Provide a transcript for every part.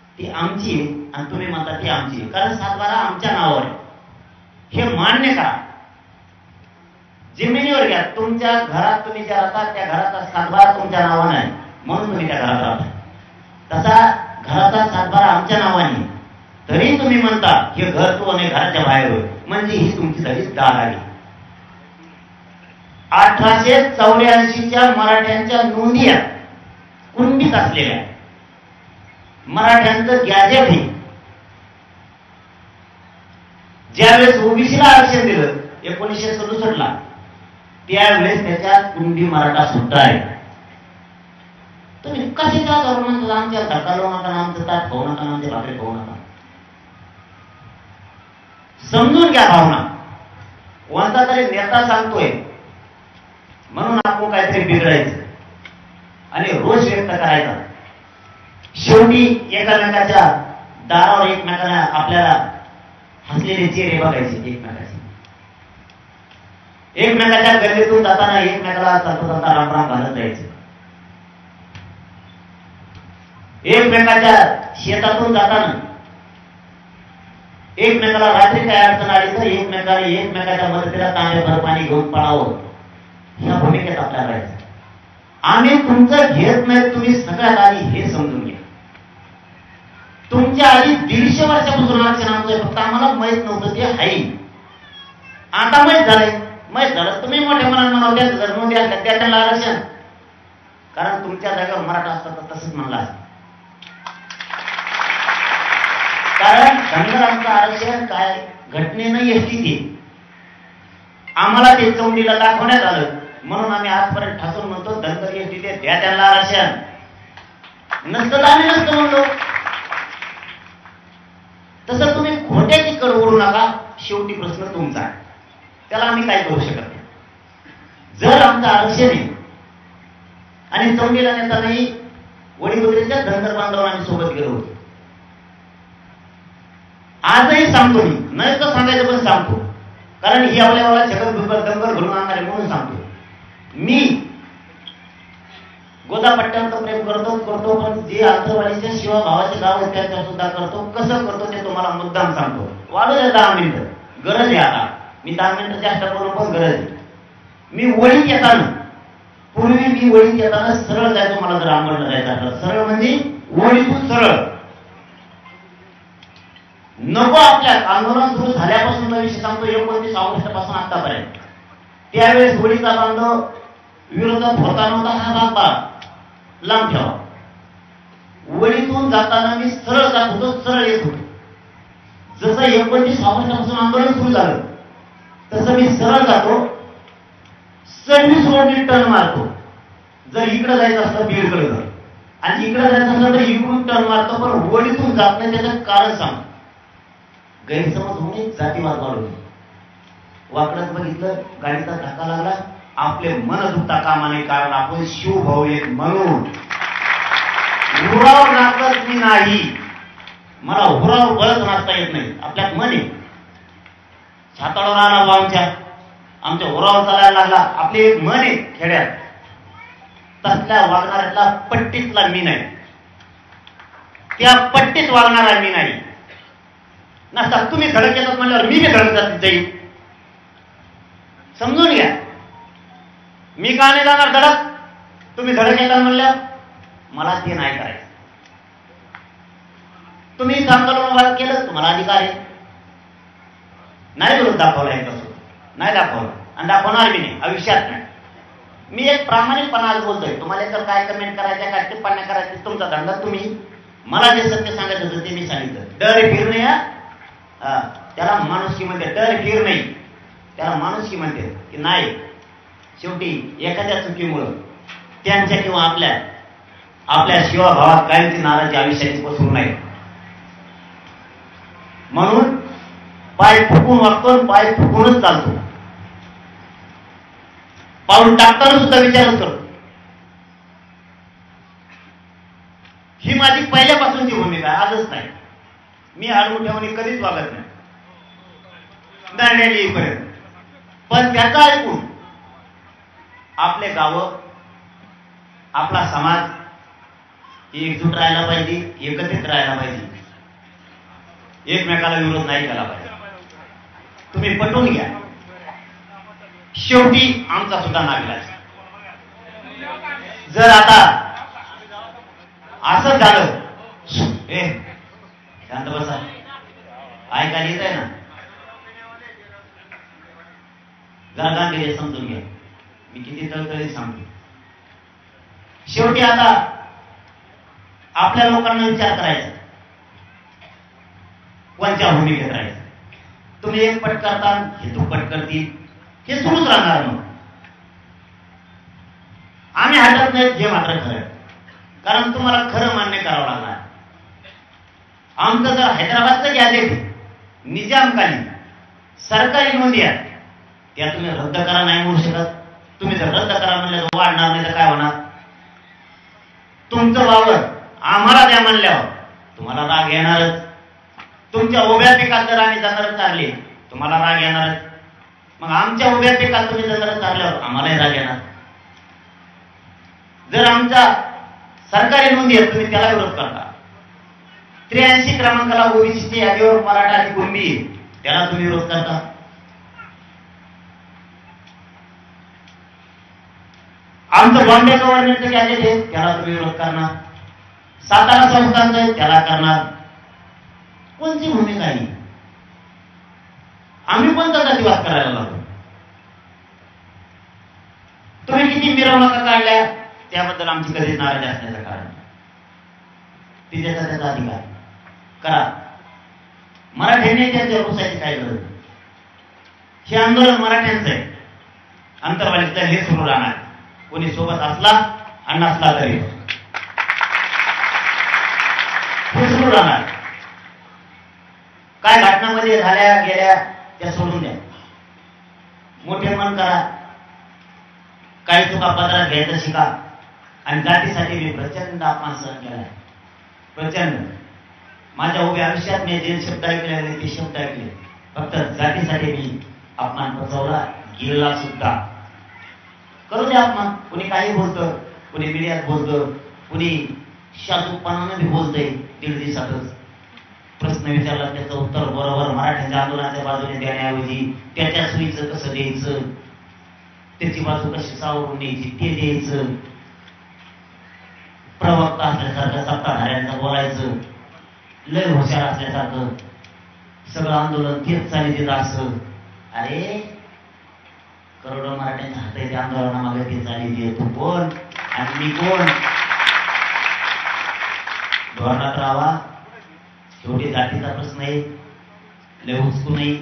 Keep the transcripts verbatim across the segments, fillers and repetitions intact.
ती आमची आणि तुम्ही म्हणता ती आमची, कारण सातबारा आमच्या नावावर आहे हे मान्य करा. जमिनीवर घ्या, तुमच्या घरात तुम्ही ज्या राहतात त्या घराचा सातबारा तुमच्या नावाने आहे म्हणून तुम्ही त्या घरात राहता. तसा घराचा सातबारा आमच्या नावाने तरी तुम्ही म्हणता हे घर तू आणि घराच्या बाहेर होय, म्हणजे ही तुमची झाली दाद आली. अठराशे चौऱ्याऐंशीच्या मराठ्यांच्या नोंदी कुंडीत असलेल्या मराठ्यांचं गॅजेट हे ज्यावेळेस ओबीसीला आरक्षण दिलं एकोणीसशे सदुसष्ट ला, त्यावेळेस त्याच्यात कुंडी मराठा सुद्धा आहे. तुम्ही कसे का म्हणतात आमच्या धक्का लावू नका, आमचं ताट खाऊ नका, आमचे भाकरी खाऊ नका. समजून घ्या भावना. कोणता तरी नेता सांगतोय म्हणून आपण काहीतरी बिघडायचं आणि रोष व्यक्त करायचा. शेवटी एकामेकाच्या दारावर एकमेकांना आपल्याला हसलेले चेहरे बघायचे, एकमेकाचे एकमेकाच्या गल्लीतून जाताना एकमेकाला चालता चालता रामराम घालत जायचं. एकमेकाच्या शेतातून जाताना एकमेकाला रात्री काय अडचण आली तर एकमेकाला एकमेकाच्या मदतीला तांब्याभर पाणी घेऊन पळावं, ह्या भूमिकेत आपल्याला राहायचं. आम्ही तुमचं घेत नाही, तुम्ही सगळ्यात आधी हे समजून घ्या. तुमच्या आधी दीडशे वर्षापासून आरक्षण आमचं, फक्त आम्हाला माहित नव्हतं ते आहे. आता माहित झालंय, माहित झालं. तुम्ही मोठ्या मनात म्हणाल त्या जर नोंदी असल्या त्या त्यांना आरक्षण, कारण तुमच्या जागेवर मराठा असतात तर तसंच म्हणला असतं. कारण धनगरांचं आरक्षण काय घटनेनं एसटी आम्हाला ते चौंडीला दाखवण्यात आलं म्हणून आम्ही आजपर्यंत ठासून म्हणतो धनगर एसटी ते द्या त्यांना आरक्षण. नसतं आम्ही नसतं म्हणलो. तसं तुम्ही खोट्याची कड ओढू नका. शेवटी प्रश्न तुमचा आहे, त्याला आम्ही काय करू शकत नाही. जर आमचं आरक्षण आहे आणि चौंडीला नेतानाही वडीलबद्रीच्या धनगर बांधवांना आम्ही सोबत गेलो होतो. आजही सांगतो मी, नाही तर सांगायचं पण सांगतो, कारण ही आपल्याला छगन भुजबळ दंगल घडून आणणारे म्हणून सांगतो. मी गोदापट्ट्यावर प्रेम करतो करतो पण जे आंतरवाडीच्या शिवा भावाचे गाव आहेत त्याच्या सुद्धा करतो. कसं करतो ते तुम्हाला मुद्दाम सांगतो. वाढू द्या दहा मिनिटं, गरज आहे आता. मी दहा मिनिटं जास्त करून पण गरज आहे. मी वळीत येताना, पूर्वी मी वळीत येताना सरळ जायचो. मला जर आंबडला जायचं असलं सरळ म्हणजे वळीतून सरळ नको. आपल्या आंदोलन सुरू झाल्यापासून विषय सांगतो, एकोणतीस ऑगस्ट पासून आतापर्यंत त्यावेळेस वळीचा बांधव विरोधात होता नव्हता हा बाबा लांब ठेवा. वळीतून जाताना मी सरळ जात होतो, सरळ येत होतो. जसं एकोणतीस ऑगस्ट पासून आंदोलन सुरू झालं तसं मी सरळ जातो, सर्व्हिस रोडनी टर्न मारतो. जर इकडे जायचं असतं बीडकडे जर आणि इकडे जायचं असलं तर इकडून टर्न मारतो, पण वळीतून जात नाही. त्याचं कारण सांग. गैरसमज होणे, जातीवाद वाढवणे. वाकडत बघितलं, गाडीचा धक्का लागला, आपले मन दुखता कामा नाही, कारण आपण शिवभाऊ एक म्हणून हुरावर नाचत मी नाही. मला हुरावर बळत नाचता येत नाही. आपल्यात मन आहे. छाताळावर आला बा आमच्या आमच्या हुरावर चालायला लागला. आपले एक मन आहे खेड्यात, तसल्या वागणाऱ्यातला पट्टीतला मी नाही, त्या पट्टीत वागणारा मी नाही. नसता तुम्ही धडक येतात म्हणल्यावर मी बी धडक जात जाईल. समजून घ्या. मी का नाही जाणार धडक? तुम्ही धडक येतात म्हणल्यावर मला ते नाही करायचं. तुम्ही आंदोलन उभा केलं, तुम्हाला अधिकार आहे. नाही विरोध दाखवला आहे तसं नाही दाखवलं आणि दाखवणार बी नाही, आयुष्यात नाही. मी एक प्रामाणिकपणा आज बोलतोय. तुम्हाला तर काय कमेंट करायच्या काय टिप्पण्या करायच्या तुमचा धंदा. तुम्ही मला जे सत्य सांगायचं होतं ते मी सांगितलं. डर फिरणे त्याला माणुसकी म्हणते. डर फिर नाही त्याला माणुसकी म्हणते की नाही. शेवटी एखाद्या चुकीमुळं त्यांच्या किंवा आपल्या आपल्या शिवाभावात काहींची नाराजी आयुष्याची पसरू नाही. म्हणून पाय फुकून वागतो, पाय फुकूनच चालतो. पाऊल टाकताना सुद्धा विचारच करतो. ही माझी पहिल्यापासूनची भूमिका, आजच नाही. मी आडमुठ्यामध्ये कधीच वागत नाही दांड्याला येईपर्यंत. पण त्याचा ऐकून आपले गाव, आपला समाज, एकजूट राहायला पाहिजे, एकत्रित राहायला पाहिजे, एकमेकाला विरोध नाही केला पाहिजे. तुम्ही पटवून घ्या. शेवटी आमचा सुद्धा नागलाच. जर आता असं झालं, ए शांत बसा, ऐकायला येत आहे ना, जरा गांभीर्य समजून घ्या, मी किती तळतळी सांगतो. शेवटी आता आपल्या लोकांना विचार करायचा, कोणत्या भूमिकेत राहायचं. तुम्ही एक पट करता, हे दुप्पट करतील, हे सुरूच राहणार. मग आम्ही हटत नाहीत, हे मात्र खरं, कारण तुम्हाला खरं मान्य करावं लागणार. आमचं जर हैदराबादचं गॅजेट निजामकालीन सरकारी नोंदी आहेत, त्या तुम्ही रद्द करा नाही म्हणू शकत. तुम्ही जर रद्द करा म्हणलं तर वाढणार नाही तर काय होणार. तुमचं वावर आम्हाला द्या म्हणल्यावर तुम्हाला राग येणारच. तुमच्या उभ्या पिकात जर आम्ही जनावर चालले तुम्हाला राग येणारच. मग आमच्या उभ्या पिकात तुम्ही जनावर चालल्यावर आम्हालाही राग येणार. जर आमच्या सरकारी नोंदी आहेत तुम्ही त्याला विरोध करता. त्र्याऐंशी क्रमांकाला ओबीसीच्या यादीवर मराठा आणि कुणबी त्याला तुम्ही विरोध करता. आमचं बॉम्बे गव्हर्नमेंटचं गॅजेट आहे त्याला तुम्ही विरोध करणार. सातारा संस्थांचं त्याला करणार. कोणती भूमिका आहे? आम्ही कोणता जातीवाद करायला लागलो? तुम्ही किती मिरवणुका काढल्या त्याबद्दल आमची कधीच नाराजी असण्याचं कारण. तिच्याचा त्याचा अधिकार करा. मराठ्यांनी त्यांच्या घुसायची काय गरज? हे आंदोलन मराठ्यांचं आहे. अंतर्वालीचं हे सुरू राहणार. कोणी सोबत असला आणि नसला तरी हे सुरू राहणार. काय घटनामध्ये झाल्या गेल्या त्या सोडून द्या. मोठे मन करा. काही चुका पदरात घ्यायचं शिका. आणि जातीसाठी मी प्रचंड अपमान सहन केलाय. प्रचंड. माझ्या उभ्या आयुष्यात मी जे शब्द ऐकले ते शब्द ऐकले. फक्त जातीसाठी मी अपमान पचवला, गिरला सुद्धा. करू द्या अपमान. कुणी काही बोलतं, कुणी मीडियात बोलतं, कुणी शासूकपणानं बी बोलतंय. दीड दिवसातच प्रश्न विचारला त्याचं उत्तर बरोबर मराठ्यांच्या आंदोलनाच्या बाजूने देण्याऐवजी त्याच्या सोयीचं कसं द्यायचं, त्याची बाजू कशी सावरून द्यायची ते द्यायचं. प्रवक्ता असल्यासारखं सत्ताधाऱ्यांचं बोलायचं. लय हुशार असल्यासारखं सगळं आंदोलन तेच चाली देत असं. अरे करोडो मराठ्यांच्या हाताचे आंदोलनामागे ते चाली दे. तू कोण आणि मी कोण? धोरणात राहावा. शेवटी जातीचा प्रश्न आहे. लय हुसकू नाही.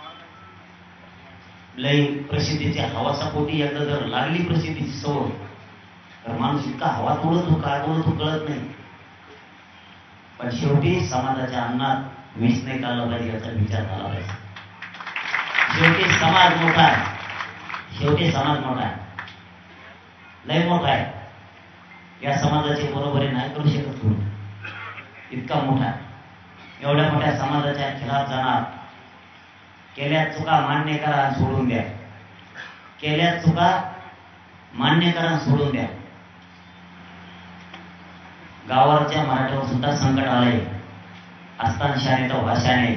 लय प्रसिद्धीच्या हवासापोटी एकदा जर लागली प्रसिद्धीची सवय तर माणूस इतका हवा तोडतो काय तोडतो कळत नाही. पण शेवटी समाजाच्या अन्नात विष नाही काढला पाहिजे याचा विचार झाला पाहिजे. शेवटी समाज मोठा आहे. शेवटी समाज मोठा आहे. लय मोठा आहे. या समाजाची बरोबरी नाही करू शकत तुम्ही. इतका मोठा आहे. एवढ्या मोठ्या समाजाच्या खिलाफ जाणार. केल्या चुका मान्य करा आणि सोडून द्या. केल्या चुका मान्य करा आणि सोडून द्या. गावाच्या मराठ्यावर सुद्धा संकट आलंय. असताना शाने तर भाषाने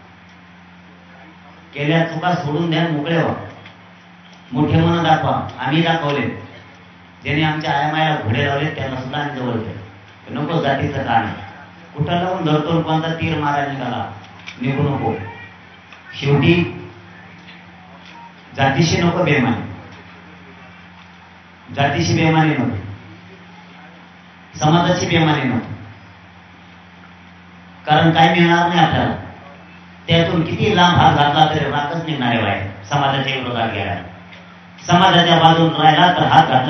केल्या चुका सोडून द्या. मोकळे व्हा. मोठे म्हणून दाखवा. आम्ही दाखवले. ज्यांनी आमच्या आयामायाला घोडे लावले त्यांना सुद्धा आम्ही जवळ केलं. नको जातीचं कारण कुठं लावून धरतो कोणता तीर मारायला निघाला निघू नको. शेवटी जातीशी नको बेमानी. जातीशी बेमानी नको. समाजाची बेमानी नको. कारण काय मिळणार नाही आपल्याला. त्यातून किती लांब हात घातला तरी राखच निघणारे वाय समाजाच्या विरोधात गेला. समाजाच्या बाजून राहिला तर हात घातला